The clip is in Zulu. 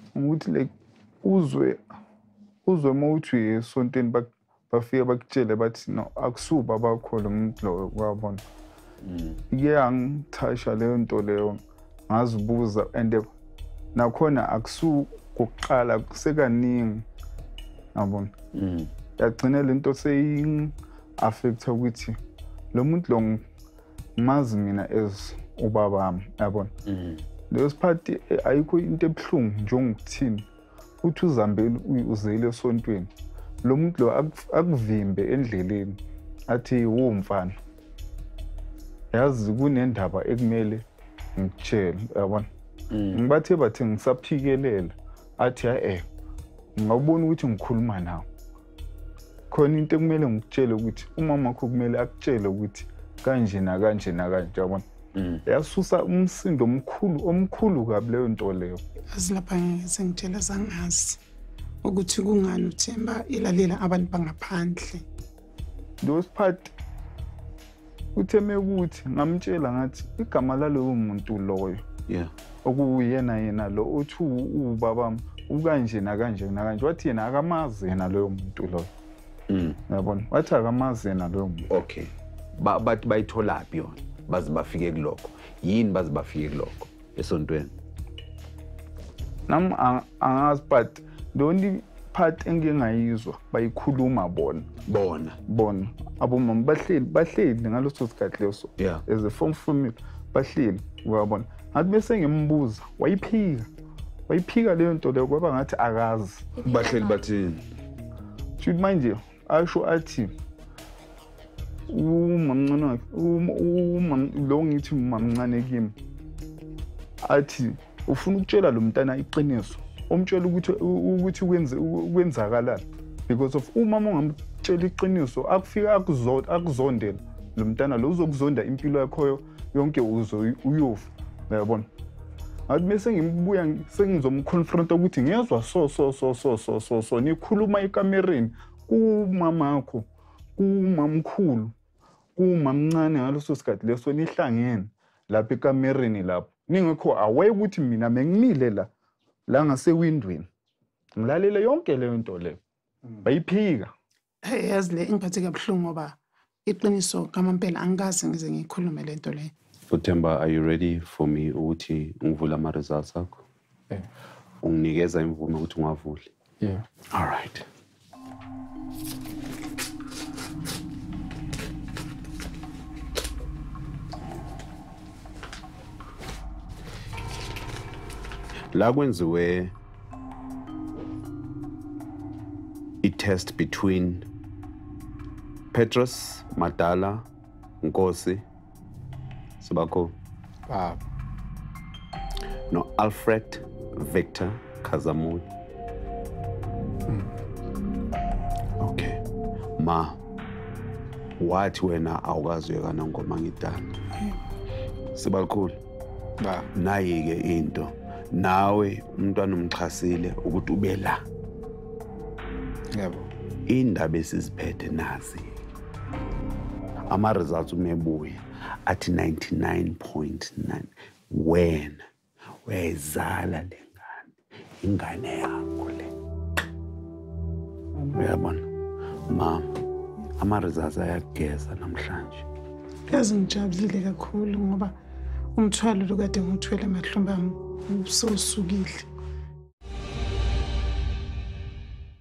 ukuthi like uzwe mawuthi esontweni bafika bakutshele bathi no akusuba bakho lo muntu lo wabona ngiyangithasha leyo nto leyo ngazibuza and nakhona akusukuqala kusekaningi yabona yagcina lento seyi affecta ukuthi lo muntu lo mazi mina as ubabami yabona leyo siphathi ayikho into ebuhlungu njengokuthini uthi uzambeli uzele esontweni lo muntu lo akuvimbe endleleni athi wumfana yazi kunendaba ekumele ngikutshela yabona ngibathe bathi ngisaphikelela athi ngawubona ukuthi ngikhuluma nawe khona into ekumele ngikutshele ukuthi umama wakho kumele akutshele ukuthi kanje nakanje nakanje yabona yasusa umsindo omkhulu kabi leyo nto leyo azilapha ngizengitshela zangazi ukuthi kungani uThemba ilalela abantu bangaphandle those part utheme ukuthi ngamtshela ngathi igama lalowo muntu loyo okuyena lo uthi ubabami ukanje nakanje nakanje wathi yena akamazi yena loyo muntu loyo yabona wathi akamazi yena loyo muntu okay bathi bayitholaphi yona baze bafike kulokho yini baze bafike kulokho esontweni nam angazi but the only part engingayizwa bayikhuluma bona abomama bahleli ngaloso sikhathi leso as a form family bahleli uyabona ngathi bese ngimbuza wayiphika leyo nto leyo kwaba ngathi akazi bahleli bathini should manje asho athi umamncane wakhe lo ngithi umamncane kimi athi ufuna ukutshela lo mntana iqiniso umtshela ukuthi ukwenzakalani because of umama ongamtshela iqiniso akufika akuzondela lo mntana lo uzokuzonda impilo yakho yonke uyofa uyabona ngathi bese ngimbuya sengizomconfront ukuthi ngiyezwa so nikhuluma ekamereni kumama wakho kumamkhulu kumamncane ngaloso sikhathi leso nihlangene lapha ekamereni lapho ningekho away ukuthi mina mengimile la ngasewindweni ngilalele yonke leyo nto leyo bayiphika yazi le ingiphathe kabuhlungu ngoba iqiniso kamampela angikaze ngize ngikhulume le nto le Themba, are you ready for me ukuthi ngivule ama results akho unginikeza imvume ukuthi ungavule all right la kwenziwe i-test between Petrus Madala Nkosi Sabako no Alfred Victor Khazamula okay ma wathi wena awukazweka nangoma ngidala Sibakhulu nayi ke into nawe umntwana umxhasile ukuthi ube la yebo indaba esiziphethe nazi ama results umebuye athi 99.9 wena wezala ingane yakho le uyabona mama ama results ayageza namhlanje yazi ngijabulile kakhulu ngoba umthwalo lokade ngithwele emahlombe ami usukile